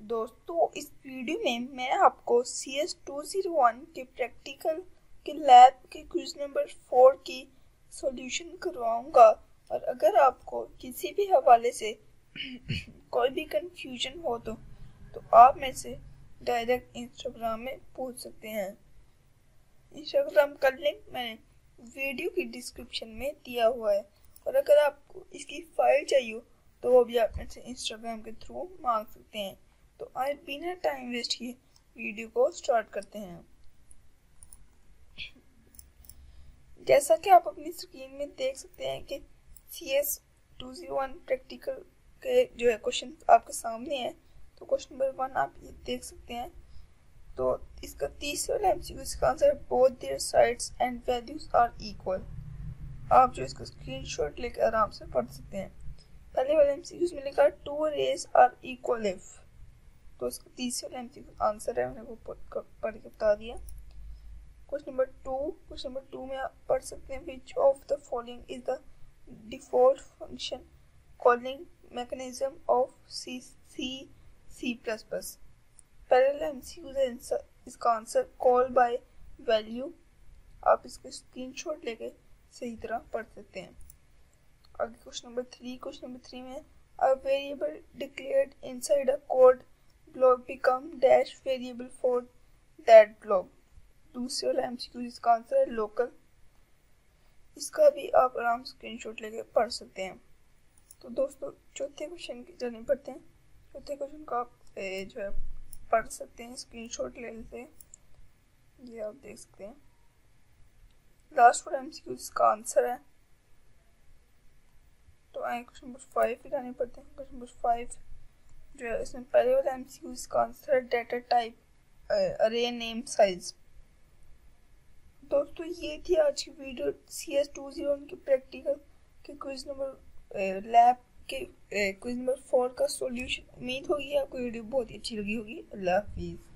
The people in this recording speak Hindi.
दोस्तों इस वीडियो में मैं आपको CS201 के प्रैक्टिकल के लैब के क्विज नंबर 4 की सॉल्यूशन करवाऊंगा। और अगर आपको किसी भी हवाले से कोई भी कंफ्यूजन हो तो आप मेरे से डायरेक्ट इंस्टाग्राम में पूछ सकते हैं। इंस्टाग्राम का लिंक मैंने वीडियो की डिस्क्रिप्शन में दिया हुआ है, और अगर आपको इसकी फाइल चाहिए तो वो भी आप मेरे से इंस्टाग्राम के थ्रू मांग सकते हैं। तो आए बिना टाइम वेस्ट किए वीडियो को स्टार्ट करते हैं। जैसा कि आप अपनी स्क्रीन में देख सकते हैं कि CS201 प्रैक्टिकल के जो है क्वेश्चन आपके सामने है। तो क्वेश्चन नंबर 1 आप ये देख सकते हैं। तो इसका तीसरा वाला MCQ, इसका answer both their sides and values are equal. आप जो इसका स्क्रीनशॉट लेकर आराम से पढ़ सकते हैं। पहले वाले MCQ में लिखा 2 रेज आर इक्वल इफ, तो इसका तीसरे वाला MCQ आंसर है, मैंने वो पढ़ के बता दिया। क्वेश्चन नंबर 2 में आप पढ़ सकते हैं which of the following is the default function calling mechanism of C++। पहले वाला MCQ है, इसका आंसर कॉल बाय वैल्यू। आप इसके स्क्रीनशॉट लेके सही तरह पढ़ सकते हैं। आगे क्वेश्चन नंबर 3 में a variable declared inside a code block become dash variable for that block। दूसरे वाला MCQ इसका आंसर है लोकल। इसका भी आप आराम से स्क्रीनशॉट लेके पढ़ सकते हैं। तो दोस्तों चौथे क्वेश्चन की जर्नी पढ़ते हैं। चौथे क्वेश्चन का आप जो है पढ़ सकते हैं स्क्रीनशॉट ले लेते हैं, ये आप देख सकते हैं। लास्ट वाला MCQ इसका आंसर है। तो आए क्वेश्चन नंबर 5 की जाने पड़ते हैं। क्वेश्चन नंबर 5 जो है इसमें पहले वाला MCQ इसका आंसर है data type array name size. दोस्तों ये थी आज की वीडियो CS201 के प्रैक्टिकल के क्विज नंबर लैब के क्विज नंबर 4 का सॉल्यूशन। उम्मीद होगी आपको वीडियो बहुत ही अच्छी लगी होगी। अल्लाह हाफिज़।